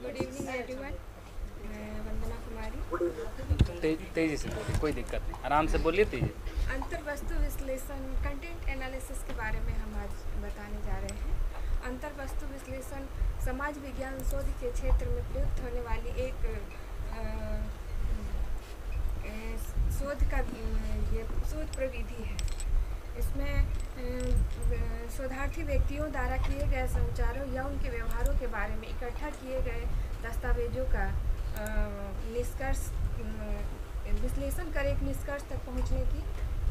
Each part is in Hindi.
Good evening everyone. मैं वंदना कुमारी। तेजी से बोलिए, कोई दिक्कत नहीं, आराम से बोलिए, तेजी। अंतर्वस्तु विश्लेषण कंटेंट एनालिसिस के बारे में हम आज बताने जा रहे हैं। अंतर्वस्तु विश्लेषण समाज विज्ञान शोध के क्षेत्र में प्रयुक्त होने वाली एक शोध प्रविधि है। इसमें शोधार्थी व्यक्तियों द्वारा किए गए संचारों या उनके व्यवहारों के बारे में इकट्ठा किए गए दस्तावेजों का निष्कर्ष विश्लेषण कर एक निष्कर्ष तक पहुंचने की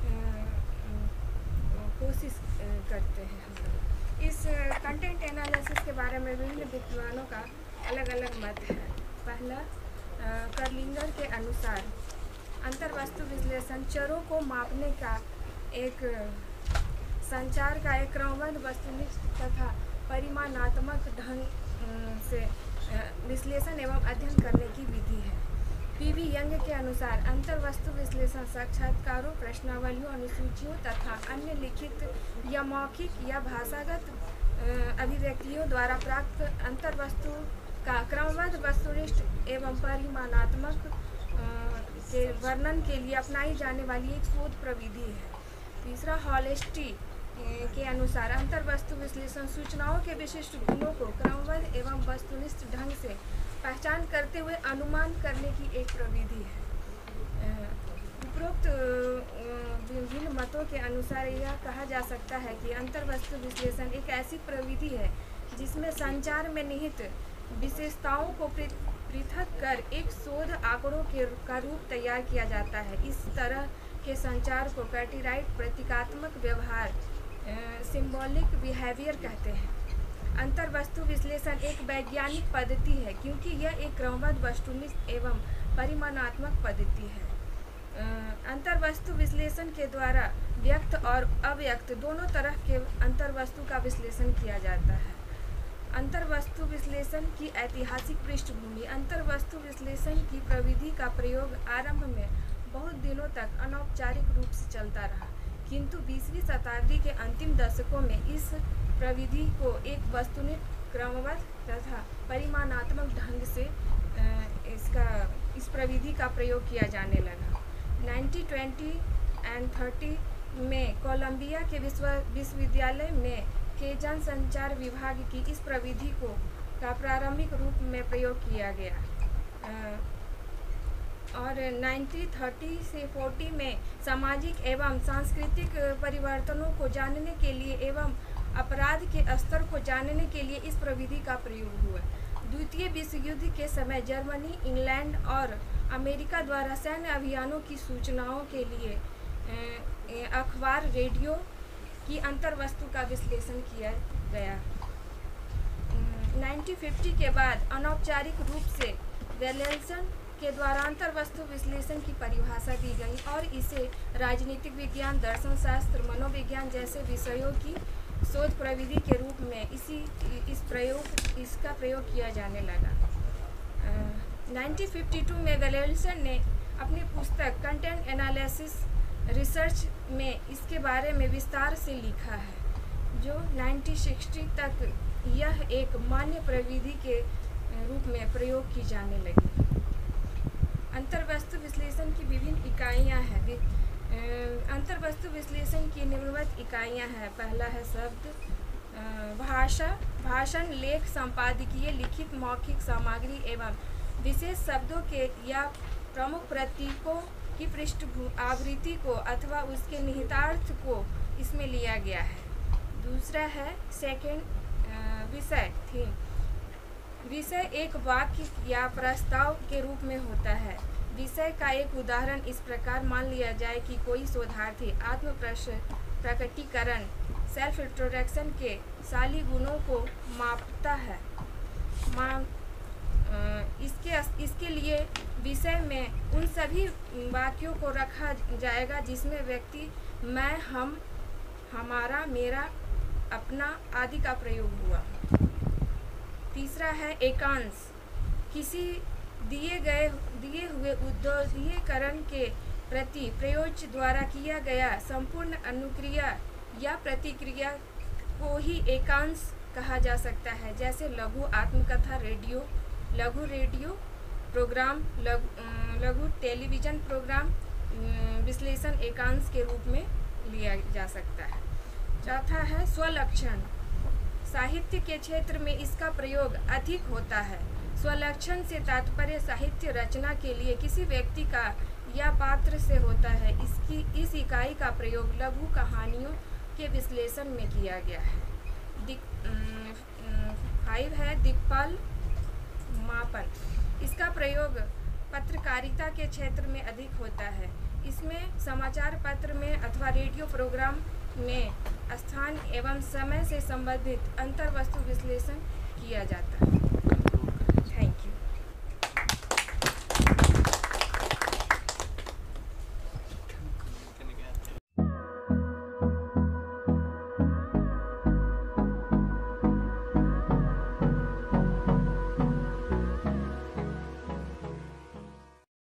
कोशिश करते हैं हम लोग। इस कंटेंट एनालिसिस के बारे में विभिन्न विद्वानों का अलग अलग मत है। पहला, कर्लिंगर के अनुसार अंतर्वस्तु विश्लेषण चरों को मापने का एक संचार का एक क्रमबद्ध वस्तुनिष्ठ तथा परिमाणात्मक ढंग से विश्लेषण एवं अध्ययन करने की विधि है। पीवी यंग के अनुसार अंतर्वस्तु विश्लेषण साक्षात्कारों, प्रश्नावलियों, अनुसूचियों तथा अन्य लिखित या मौखिक या भाषागत अभिव्यक्तियों द्वारा प्राप्त अंतर्वस्तु का क्रमबद्ध वस्तुनिष्ठ एवं परिमाणात्मक के वर्णन के लिए अपनाई जाने वाली एक शोध प्रविधि है। तीसरा, हॉलेस्टी के अनुसार अंतर्वस्तु विश्लेषण सूचनाओं के विशिष्ट गुणों को क्रमबद्ध एवं वस्तुनिष्ठ ढंग से पहचान करते हुए अनुमान करने की एक प्रविधि है। उपरोक्त विभिन्न मतों के अनुसार यह कहा जा सकता है कि अंतर्वस्तु विश्लेषण एक ऐसी प्रविधि है जिसमें संचार में निहित विशेषताओं को पृथक कर एक शोध आंकड़ों का रूप तैयार किया जाता है। इस तरह के संचार को कैटेगराइज प्रतीकात्मक व्यवहार सिंबॉलिक बिहेवियर कहते हैं। अंतर्वस्तु विश्लेषण एक वैज्ञानिक पद्धति है क्योंकि यह एक क्रमबद्ध वस्तुनिष्ठ एवं परिमाणात्मक पद्धति है। अंतर्वस्तु विश्लेषण के द्वारा व्यक्त और अव्यक्त दोनों तरह के अंतर्वस्तु का विश्लेषण किया जाता है। अंतर्वस्तु विश्लेषण की ऐतिहासिक पृष्ठभूमि। अंतर्वस्तु विश्लेषण की प्रविधि का प्रयोग आरंभ में बहुत दिनों तक अनौपचारिक रूप से चलता रहा, किंतु 20वीं शताब्दी के अंतिम दशकों में इस प्रविधि को एक वस्तुनिष्ठ, क्रमबद्ध तथा परिमाणात्मक ढंग से इस प्रविधि का प्रयोग किया जाने लगा। 1920 एंड 30 में कोलंबिया के विश्वविद्यालय में के जनसंचार विभाग की इस प्रविधि का प्रारंभिक रूप में प्रयोग किया गया और 1930 से 40 में सामाजिक एवं सांस्कृतिक परिवर्तनों को जानने के लिए एवं अपराध के स्तर को जानने के लिए इस प्रविधि का प्रयोग हुआ। द्वितीय विश्व युद्ध के समय जर्मनी, इंग्लैंड और अमेरिका द्वारा सैन्य अभियानों की सूचनाओं के लिए अखबार, रेडियो की अंतर्वस्तु का विश्लेषण किया गया। 1950 के बाद अनौपचारिक रूप से वेलेल्सन के द्वारा अंतर्वस्तु विश्लेषण की परिभाषा दी गई और इसे राजनीतिक विज्ञान, दर्शन शास्त्र, मनोविज्ञान जैसे विषयों की शोध प्रविधि के रूप में इसका प्रयोग किया जाने लगा। 1952 में वेलेल्सन ने अपनी पुस्तक कंटेंट एनालिसिस रिसर्च में इसके बारे में विस्तार से लिखा है, जो 1960 तक यह एक मान्य प्रविधि के रूप में प्रयोग की जाने लगी। अंतर्वस्तु विश्लेषण की विभिन्न इकाइयाँ हैं। अंतर्वस्तु विश्लेषण की निम्नलिखित इकाइयाँ हैं। पहला है शब्द भाषा, भाषण, लेख, संपादकीय, लिखित, मौखिक सामग्री एवं विशेष शब्दों के या प्रमुख प्रतीकों की आवृत्ति को अथवा उसके निहितार्थ को इसमें लिया गया है। दूसरा है विषय, थीम। विषय एक वाक्य या प्रस्ताव के रूप में होता है। विषय का एक उदाहरण इस प्रकार मान लिया जाए कि कोई शोधार्थी आत्म प्रकटीकरण, सेल्फ इंट्रोडक्शन के शाली गुणों को मापता है। इसके लिए विषय में उन सभी वाक्यों को रखा जाएगा जिसमें व्यक्ति मैं, हम, हमारा, मेरा, अपना आदि का प्रयोग हुआ। तीसरा है एकांश। किसी दिए हुए उद्देश्यीकरण के प्रति प्रयोज्य द्वारा किया गया संपूर्ण अनुक्रिया या प्रतिक्रिया को ही एकांश कहा जा सकता है, जैसे लघु आत्मकथा, रेडियो लघु रेडियो प्रोग्राम, लघु टेलीविज़न प्रोग्राम विश्लेषण एकांश के रूप में लिया जा सकता है। चौथा है स्वलक्षण। साहित्य के क्षेत्र में इसका प्रयोग अधिक होता है। स्वलक्षण से तात्पर्य साहित्य रचना के लिए किसी व्यक्ति का या पात्र से होता है। इस इकाई का प्रयोग लघु कहानियों के विश्लेषण में किया गया है। 5 है दिक्पाल मापन। इसका प्रयोग पत्रकारिता के क्षेत्र में अधिक होता है। इसमें समाचार पत्र में अथवा रेडियो प्रोग्राम में स्थान एवं समय से संबंधित अंतर्वस्तु विश्लेषण किया जाता है।